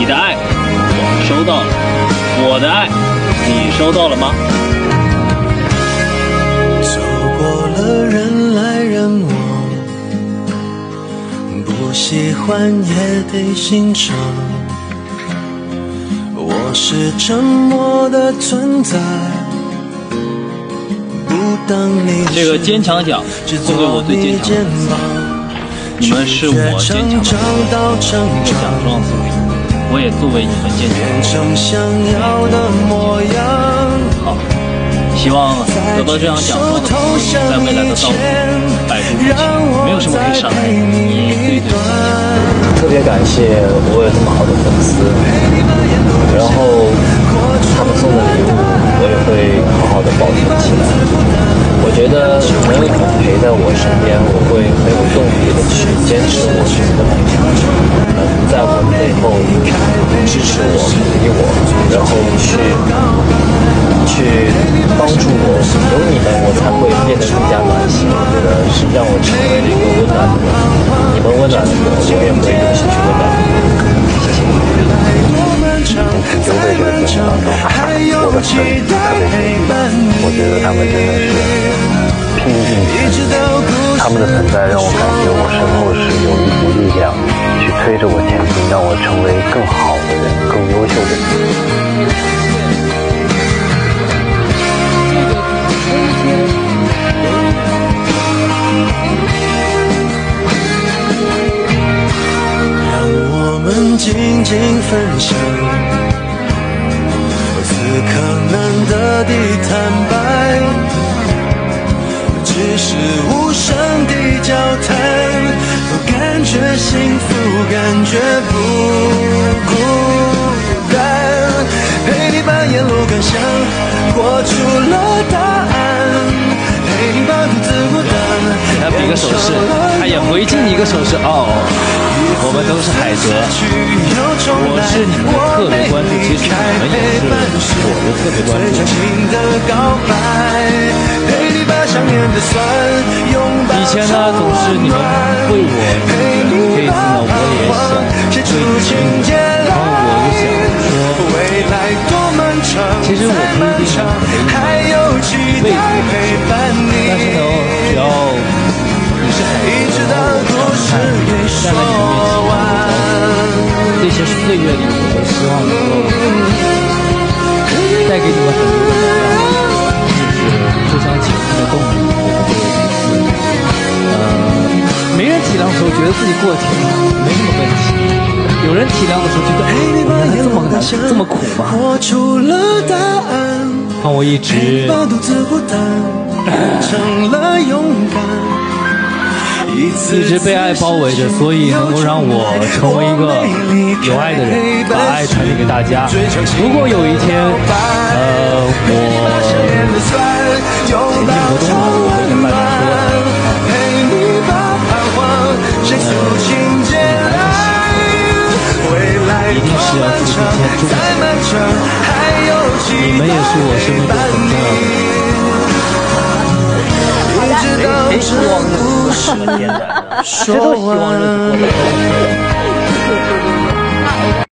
你的爱我收到了，我的爱你收到了吗？ 走过了人来人往，不喜欢也得欣赏。我是沉默的存在，不当你这个坚强奖送给我最坚强的粉丝，你们是我坚强的朋友，这个奖状送给你们，我也作为你们坚强的朋友。好，希望得到这样奖状的朋友，在未来的道路百途不侵，没有什么可以伤害你最最坚强。 特别感谢我有这么好的粉丝，然后他们送的礼物我也会好好的保存起来。我觉得能有你们陪在我身边，我会很有动力的去坚持我自己的梦想。在我背后支持我、鼓励我，然后去帮助我。有你们，我才会变得更加暖心。我觉得是让我成为了一个温暖的人。你们温暖了我，我也会用心去温暖你们。谢谢。 从九北这个节目当中，我的粉丝特别辛苦，我觉得他们真的是拼尽全力，他们的存在让我感觉我身后是有一股力量去推着我前进，让我成为更好的人，更优秀的人。 静静分享，此刻难得的坦白，只是无声的交谈，都感觉幸福，感觉不孤单，陪你把沿路感想活出了答案，陪你把独自孤单。 他比个手势，他也回敬你一个手势哦。我们都是海泽，我是你们的特别关注，其实你们也是我的特别关注。以前呢，总是你们为我，这一次呢，我也想为你们，然后我就想说，其实我不一定陪你们一辈子，但是呢，只要你是海泽，然后我常看站在你们面前。这些岁月里，我都希望能够带给你们很多的能量，就是互相倾听的动力。没人体谅的时候，觉得自己过得挺好，没什么问题；有人体谅的时候，觉得我原来这么难，这么苦吗？让我一直被爱包围着，所以能够让我成为一个有爱的人，把爱传递给大家。如果有一天，我前进不动了，我会跟大家一定是要出去见证的。你们也是我生命中很重要的人。 希望日子过得简单，谁都希望日子过得简单。